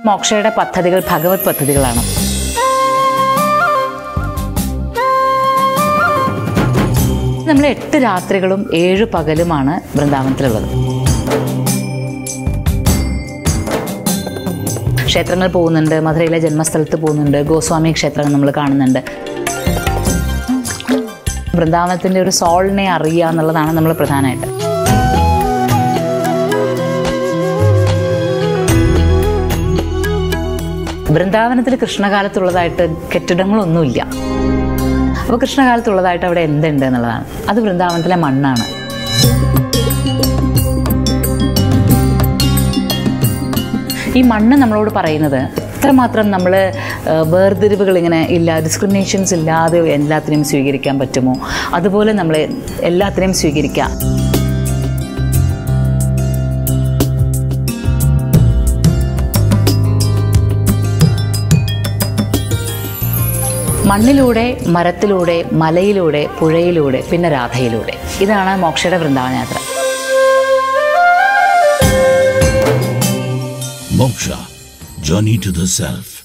മോക്ഷയുടെ പദ്ധതികൾ ഭഗവത് പദ്ധതികളാണ്. നമ്മൾ 8 രാത്രികളും 7 പകലുമാണ് വൃന്ദാവനത്തിലുള്ളത്. ക്ഷേത്രങ്ങൾ പോകുന്നുണ്ട്, മധുരയിലെ ജന്മസ്ഥലത്ത് പോകുന്നുണ്ട്, ഗോസ്വാമി ക്ഷേത്രങ്ങൾ നമ്മൾ കാണുന്നുണ്ട്. വൃന്ദാവനത്തിൻ്റെ ഒരു സോളിനെ അറിയുക എന്നുള്ളതാണ് നമ്മൾ പ്രധാനമായിട്ട്. വൃന്ദാവനത്തിൽ കൃഷ്ണകാലത്തുള്ളതായിട്ട് കെട്ടിടങ്ങളൊന്നുമില്ല. അപ്പോൾ കൃഷ്ണകാലത്തുള്ളതായിട്ട് അവിടെ എന്തുണ്ട് എന്നുള്ളതാണ്. അത് വൃന്ദാവനത്തിലെ മണ്ണാണ്. ഈ മണ്ണ് നമ്മളോട് പറയുന്നത് എത്രമാത്രം നമ്മൾ വേർതിരിവുകൾ ഇങ്ങനെ ഇല്ല, ഡിസ്ക്രിമിനേഷൻസ് ഇല്ലാതെ എല്ലാത്തിനെയും സ്വീകരിക്കാൻ പറ്റുമോ, അതുപോലെ നമ്മൾ എല്ലാത്തിനെയും സ്വീകരിക്കാം. മണ്ണിലൂടെ, മരത്തിലൂടെ, മലയിലൂടെ, പുഴയിലൂടെ, പിന്നെ രാധയിലൂടെ. ഇതാണ് മോക്ഷയുടെ വൃന്ദാവന യാത്ര. Moksha, Journey to the Self.